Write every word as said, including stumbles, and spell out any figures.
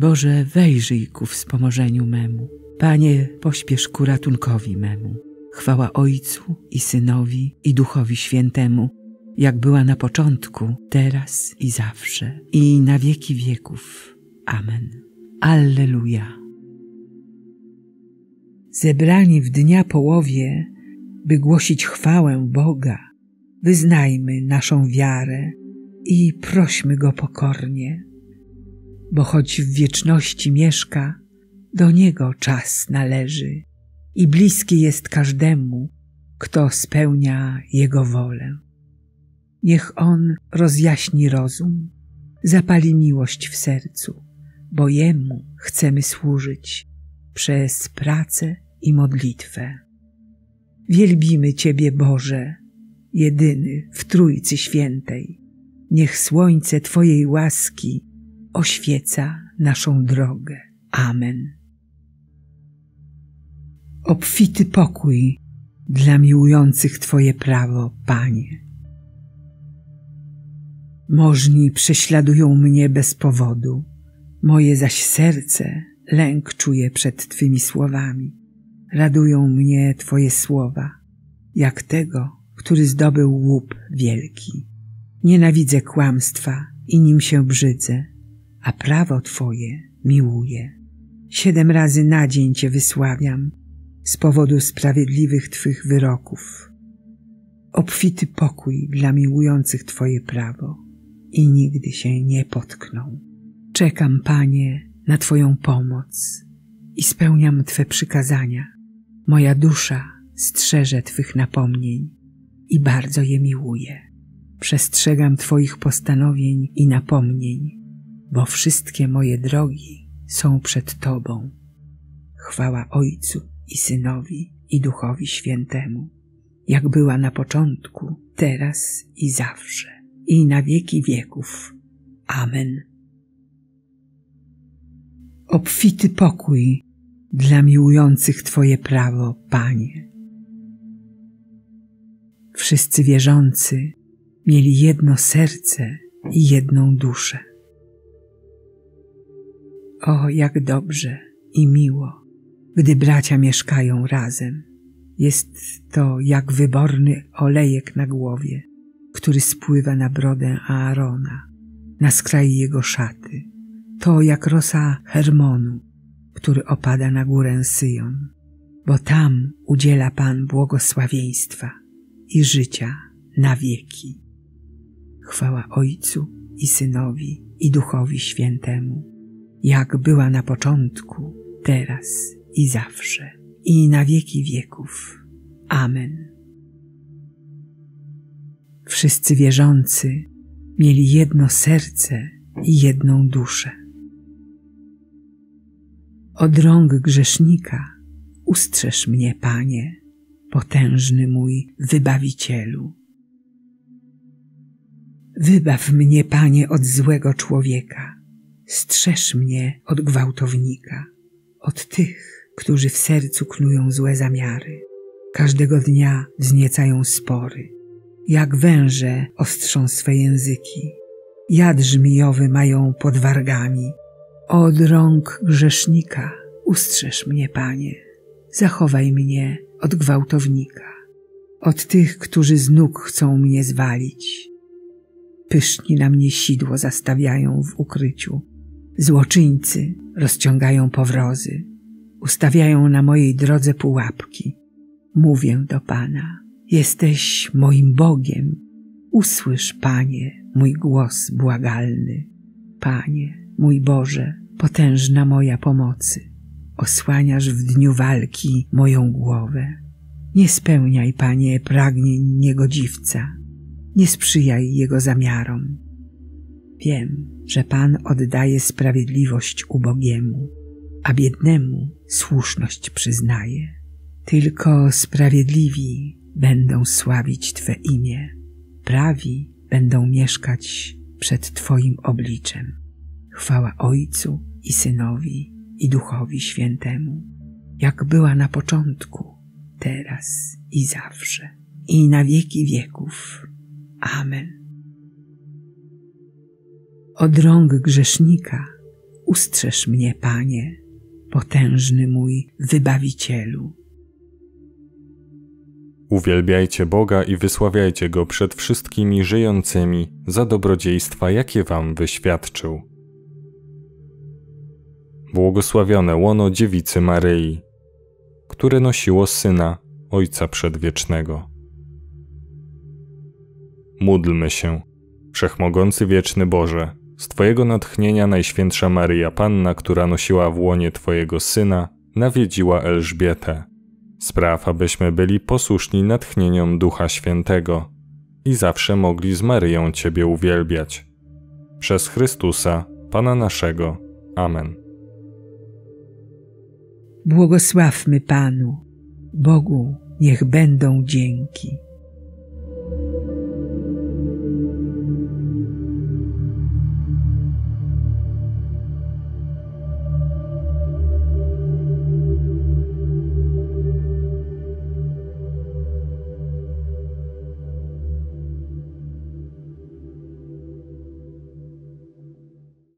Boże, wejrzyj ku wspomożeniu memu. Panie, pośpiesz ku ratunkowi memu. Chwała Ojcu i Synowi i Duchowi Świętemu, jak była na początku, teraz i zawsze, i na wieki wieków. Amen. Alleluja. Zebrani w dnia połowie, by głosić chwałę Boga, wyznajmy naszą wiarę i prośmy Go pokornie, bo choć w wieczności mieszka, do Niego czas należy i bliski jest każdemu, kto spełnia Jego wolę. Niech On rozjaśni rozum, zapali miłość w sercu, bo Jemu chcemy służyć przez pracę i modlitwę. Wielbimy Ciebie, Boże, jedyny w Trójcy Świętej. Niech słońce Twojej łaski oświeca naszą drogę. Amen. Obfity pokój dla miłujących Twoje prawo, Panie. Możni prześladują mnie bez powodu, moje zaś serce lęk czuje przed Twymi słowami. Radują mnie Twoje słowa, jak tego, który zdobył łup wielki. Nienawidzę kłamstwa i nim się brzydzę, a prawo Twoje miłuję. Siedem razy na dzień Cię wysławiam z powodu sprawiedliwych Twych wyroków. Obfity pokój dla miłujących Twoje prawo i nigdy się nie potkną. Czekam, Panie, na Twoją pomoc i spełniam Twe przykazania. Moja dusza strzeże Twych napomnień i bardzo je miłuję. Przestrzegam Twoich postanowień i napomnień, bo wszystkie moje drogi są przed Tobą. Chwała Ojcu i Synowi i Duchowi Świętemu, jak była na początku, teraz i zawsze, i na wieki wieków. Amen. Obfity pokój dla miłujących Twoje prawo, Panie. Wszyscy wierzący mieli jedno serce i jedną duszę. O, jak dobrze i miło, gdy bracia mieszkają razem. Jest to jak wyborny olejek na głowie, który spływa na brodę Aarona, na skraj jego szaty. To jak rosa Hermonu, który opada na górę Syjon, bo tam udziela Pan błogosławieństwa i życia na wieki. Chwała Ojcu i Synowi i Duchowi Świętemu, jak była na początku, teraz i zawsze, i na wieki wieków. Amen. Wszyscy wierzący mieli jedno serce i jedną duszę. Od rąk grzesznika ustrzeż mnie, Panie, potężny mój Wybawicielu. Wybaw mnie, Panie, od złego człowieka, strzeż mnie od gwałtownika, od tych, którzy w sercu knują złe zamiary. Każdego dnia wzniecają spory, jak węże ostrzą swe języki, jad żmijowy mają pod wargami. Od rąk grzesznika ustrzeż mnie, Panie, zachowaj mnie od gwałtownika, od tych, którzy z nóg chcą mnie zwalić. Pyszni na mnie sidło zastawiają w ukryciu, złoczyńcy rozciągają powrozy, ustawiają na mojej drodze pułapki. Mówię do Pana, jesteś moim Bogiem, usłysz, Panie, mój głos błagalny. Panie, mój Boże, potężna moja pomocy, osłaniasz w dniu walki moją głowę. Nie spełniaj, Panie, pragnień niegodziwca, nie sprzyjaj jego zamiarom. Wiem, że Pan oddaje sprawiedliwość ubogiemu, a biednemu słuszność przyznaje. Tylko sprawiedliwi będą sławić Twe imię, prawi będą mieszkać przed Twoim obliczem. Chwała Ojcu i Synowi i Duchowi Świętemu, jak była na początku, teraz i zawsze, i na wieki wieków. Amen. Od rąk grzesznika Ustrzeż mnie, Panie, potężny mój Wybawicielu. Uwielbiajcie Boga i wysławiajcie Go przed wszystkimi żyjącymi za dobrodziejstwa, jakie wam wyświadczył. Błogosławione łono Dziewicy Maryi, które nosiło Syna, Ojca Przedwiecznego. Módlmy się, Wszechmogący Wieczny Boże, z Twojego natchnienia Najświętsza Maryja Panna, która nosiła w łonie Twojego Syna, nawiedziła Elżbietę. Spraw, abyśmy byli posłuszni natchnieniom Ducha Świętego i zawsze mogli z Maryją Ciebie uwielbiać. Przez Chrystusa, Pana naszego. Amen. Błogosławmy Panu, Bogu niech będą dzięki.